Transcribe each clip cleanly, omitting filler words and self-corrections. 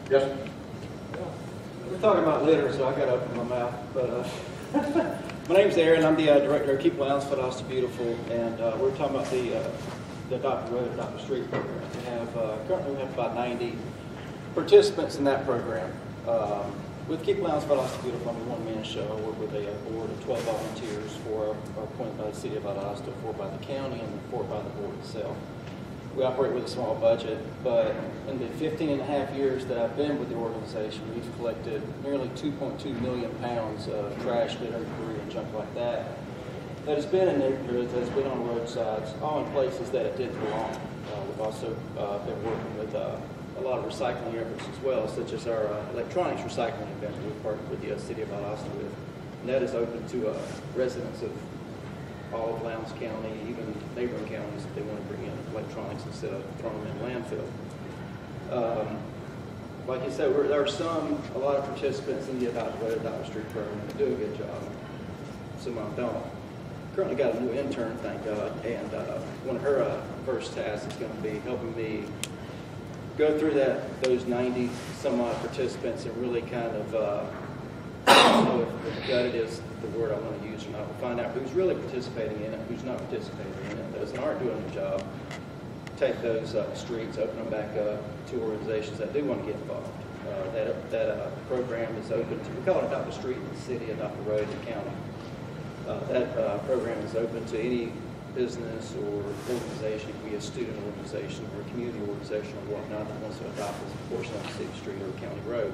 Yes, sir. We're talking about litter, so I got to open my mouth. But my name's Aaron. I'm the director of Keep Lowndes Valdosta Beautiful, and we're talking about the Adopt a Road, Adopt a Street program. Currently we have about 90 participants in that program. With Keep Lowndes Valdosta Beautiful, I'm a one-man show. I work with a board of 12 volunteers, 4 are appointed by the city of Valdosta, 4 by the county, and 4 by the board itself. We operate with a small budget, but in the 15 and a half years that I've been with the organization, we've collected nearly 2.2 million pounds of trash, litter, debris, and junk like that. That has been in neighborhoods, that has been on roadsides, all in places that it didn't belong. We've also been working with a lot of recycling efforts as well, such as our electronics recycling event that we partnered with the city of Valdosta with. And that is open to residents of all of Lowndes County, even neighboring counties, if they want to bring in electronics instead of throwing them in landfill. Like I said, there are a lot of participants in the Adopt a Road, Adopt a Street program that do a good job. Some of them don't. Currently got a new intern, thank God, and one of her first tasks is going to be helping me go through those 90 some odd participants and really kind of I don't know if gutted is the word I want to use or not. We'll find out who's really participating in it, who's not participating in it, those that aren't doing the job. Take those streets, open them back up to organizations that do want to get involved. That program is open to, we call it Adopt a Street in the city, Adopt a Road in the county. That program is open to any business or organization, it could be a student organization or a community organization or whatnot that wants to adopt a portion of a city street or a county road.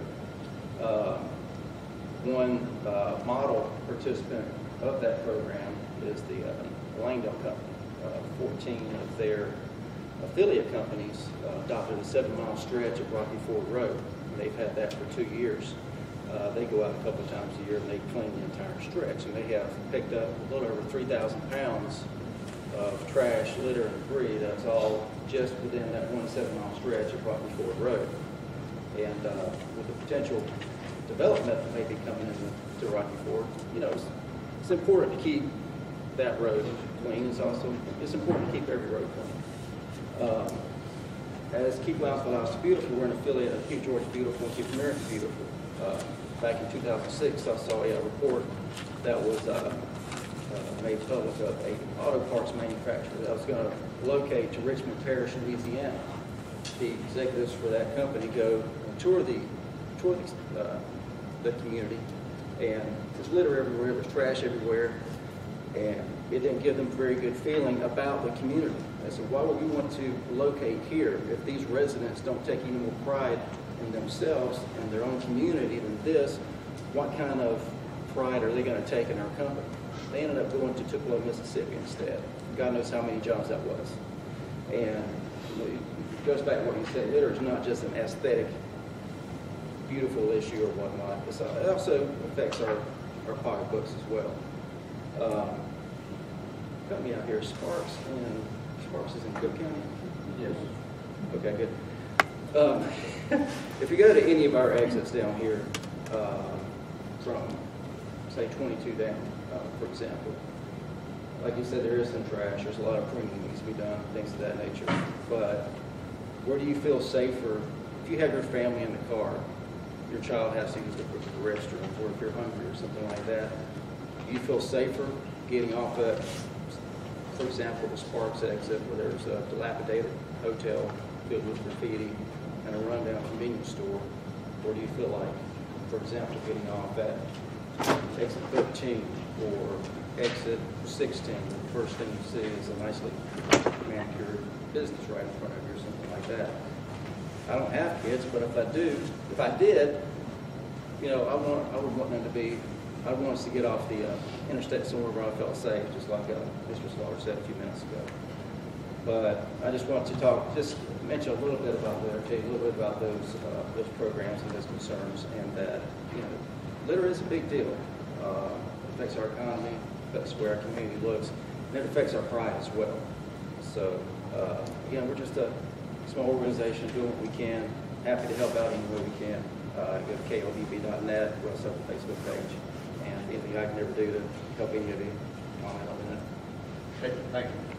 One model participant of that program is the Langdale Company. 14 of their affiliate companies adopted a 7-mile stretch of Rocky Ford Road. They've had that for 2 years. They go out a couple of times a year and they clean the entire stretch. And they have picked up a little over 3,000 pounds of trash, litter, and debris. That's all just within that 1 7-mile stretch of Rocky Ford Road. And with the potential development that may be coming into Rocky Ford, you know, it's important to keep that road clean. It's important to keep every road clean. As Keep Lowndes Valdosta Beautiful, we're an affiliate of Keep Georgia Beautiful and Keep America Beautiful. Back in 2006, I saw a report that was made public of an auto parts manufacturer that was going to locate to Richmond Parish, Louisiana. The executives for that company go and tour the community, and there's litter everywhere, there's trash everywhere, and it didn't give them a very good feeling about the community. They said, why would we want to locate here if these residents don't take any more pride in themselves and their own community than this? What kind of pride are they going to take in our company? They ended up going to Tupelo, Mississippi instead. God knows how many jobs that was. And it goes back to what you said, litter is not just an aesthetic beautiful issue or whatnot. It also affects our pocketbooks as well. Company out here, Sparks, and Sparks is in Cook County? Yes. Okay, good. If you go to any of our exits down here, from, say, 22 down, for example, like you said, there is some trash. There's a lot of pruning that needs to be done, things of that nature. But where do you feel safer if you have your family in the car? Your child has to use the restroom, or if you're hungry or something like that, do you feel safer getting off at, for example, the Sparks exit where there's a dilapidated hotel filled with graffiti and a rundown convenience store? Or do you feel like, for example, getting off at exit 13 or exit 16, the first thing you see is a nicely manicured business right in front of you or something like that? I don't have kids, but if I did, you know, I would want them to be, I'd want us to get off the interstate somewhere where I felt safe, just like Mr. Slaughter said a few minutes ago. But I just want to just mention a little bit about litter, tell you a little bit about those programs and those concerns, and that, you know, litter is a big deal. It affects our economy, affects where our community looks, and it affects our pride as well. So, again, we're just a small organization doing what we can. Happy to help out any way we can. Go to KLDB.net, we also have a Facebook page, and anything I can ever do to help any of you, comment on that. Okay, thank you.